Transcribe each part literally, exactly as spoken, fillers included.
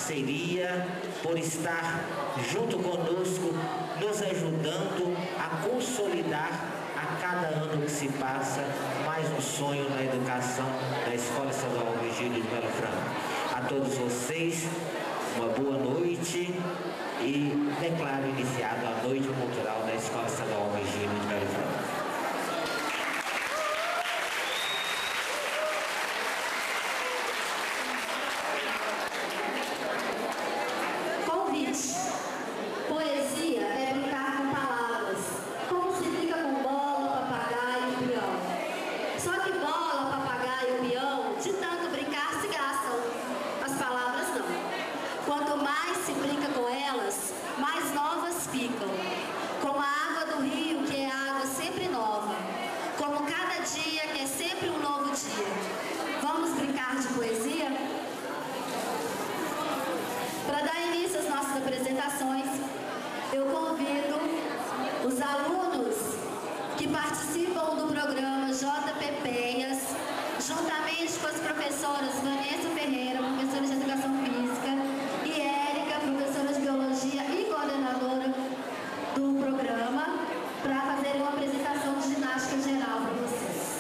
parceria, por estar junto conosco, nos ajudando a consolidar a cada ano que se passa mais um sonho na educação da Escola Estadual Virgílio de Melo Franco. A todos vocês, uma boa noite e declaro iniciado a Noite Cultural da Escola Estadual Virgílio de Melo Franco. Poesia é brincar com palavras, como se brinca com bola, papagaio e peão. Só que bola, papagaio e peão, de tanto brincar, se gastam. As palavras não. Quanto mais se brinca com elas, mais novas ficam. Como a água do rio, que é água sempre nova. Como cada dia, que é sempre um novo dia. Vamos brincar de poesia? Para dar início às nossas apresentações, eu convido os alunos que participam do programa J P Penhas, juntamente com as professoras Vanessa Ferreira, professora de Educação Física, e Érica, professora de Biologia e coordenadora do programa, para fazerem uma apresentação de ginástica geral para vocês.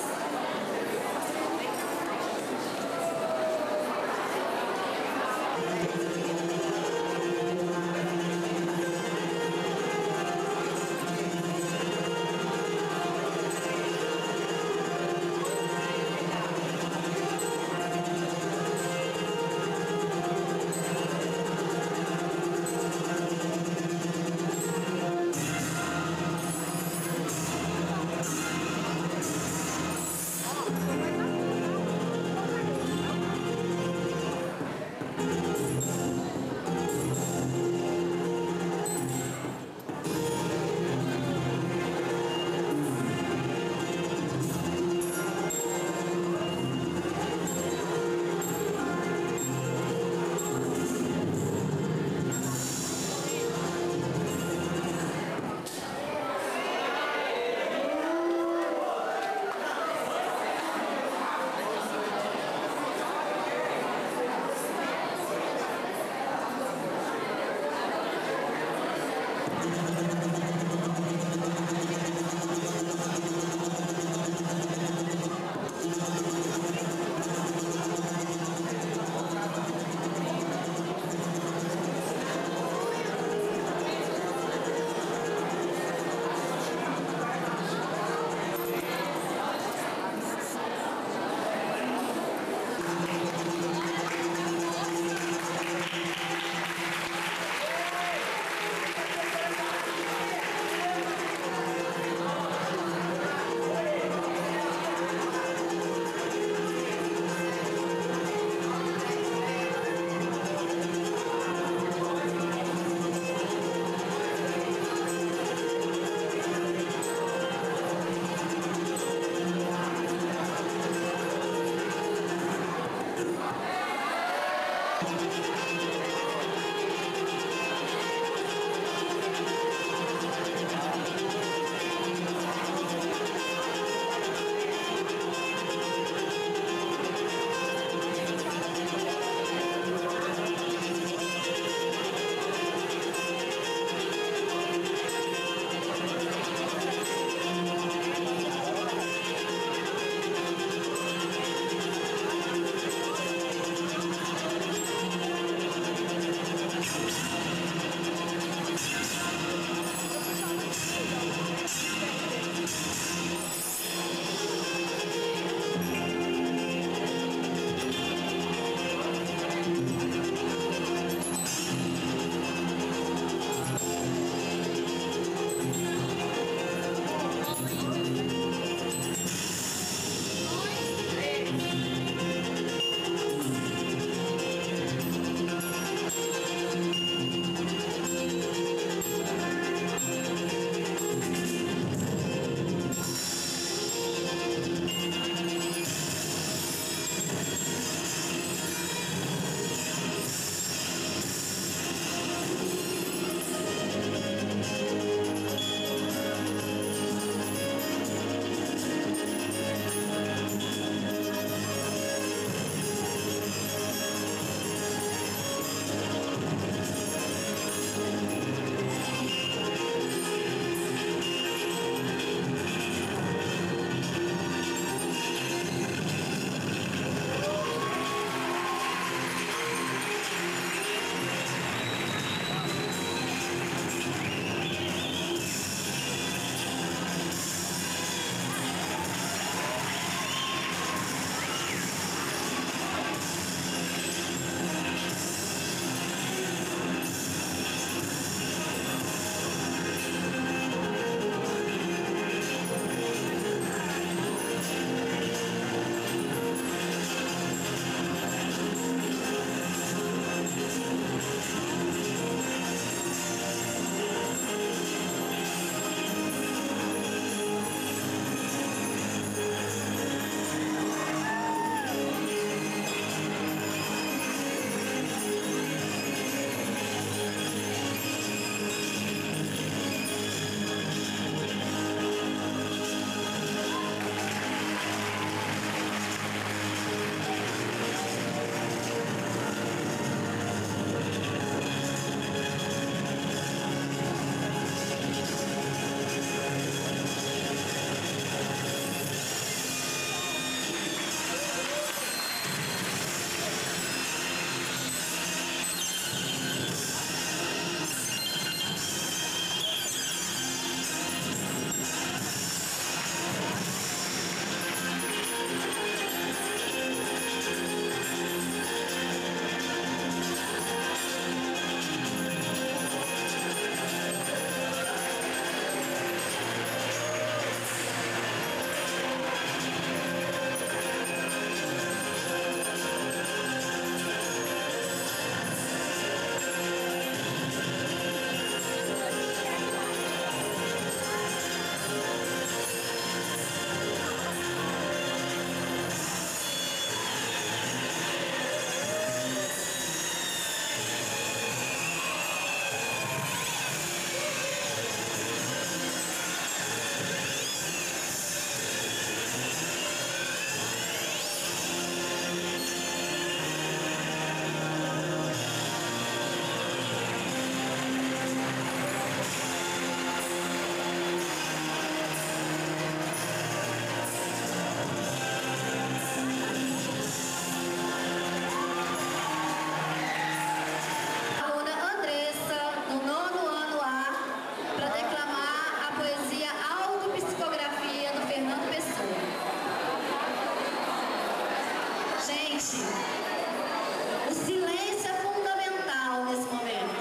Gente, o silêncio é fundamental nesse momento.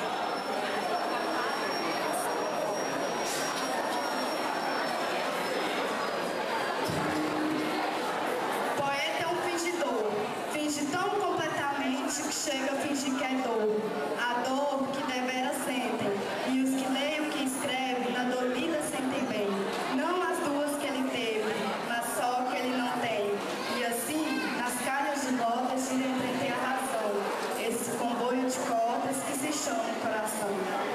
Poeta é um fingidor, finge tão completamente que chega a fingir que é dor. A dor que devera sentem, e os que leem o que escreve, na dor lida sentem bem. Não as duas que ele teve, mas só que ele não tem. E assim, nas calhas de botas, gira entreter a razão. Esse comboio de cordas que se chama o coração.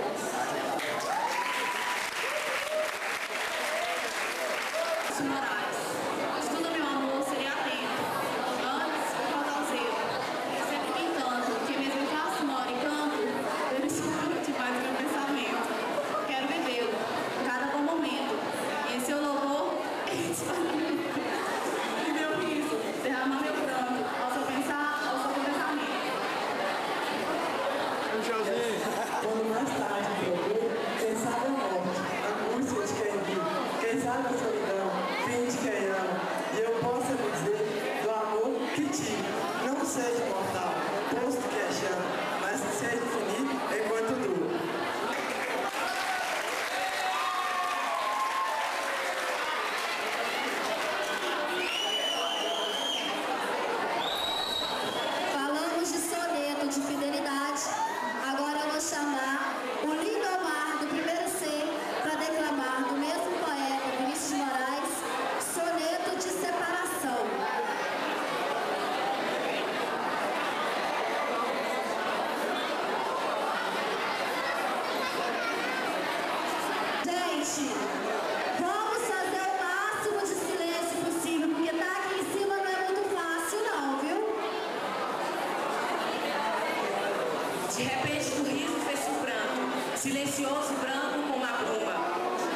Moraes. Estuda, meu amor, seria atento. Antes, o caudalzeiro. Sempre pintando, que mesmo que a senhora e canto, ele escute mais meu pensamento. Quero vivê-lo, cada bom momento. E esse eu louvor, esse e meu riso, derramar meu pranto, ao seu pensar, ao seu pensamento. Quando mais tarde beber, quem sabe a morte, a angústia de quem vive, quem sabe a solidão, fim de quem ama. E eu posso lhe dizer do amor que tive, não seja mortal, posto que é chama, mas que seja infinito enquanto dura. Falamos de soneto, de fidelidade. Agora eu vou chamar o Lindomar do primeiro C para declamar do mesmo poeta Vinícius de Moraes, soneto de separação. Gente, vamos fazer o máximo de silêncio possível, porque tá aqui em cima não é muito fácil não, viu? De repente do riso fez-se um pranto, silencioso e branco como a bruma.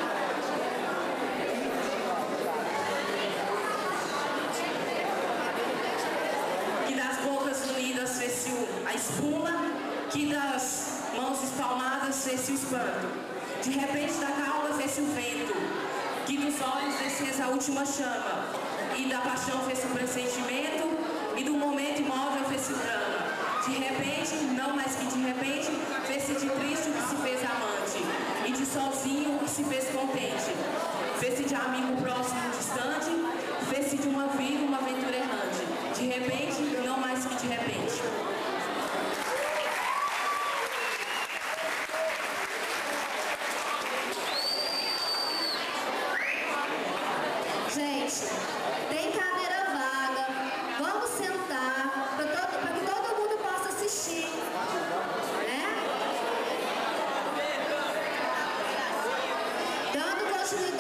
Que das bocas unidas fez-se a espuma, que das mãos espalmadas fez-se o espanto. De repente da calma fez-se o vento, que dos olhos descesse a última chama, e da paixão fez-se o pressentimento, e do momento imóvel fez-se o drama. De repente, não mais que de repente, fez-se de triste o que se fez amante, e de sozinho o que se fez contente. Fez-se de amigo próximo distante, fez-se de uma vida uma aventura errante. De repente, não mais que de repente. Gente, tem cadeira vaga, vamos sentar para que todo mundo possa assistir, né? Dando continuidade.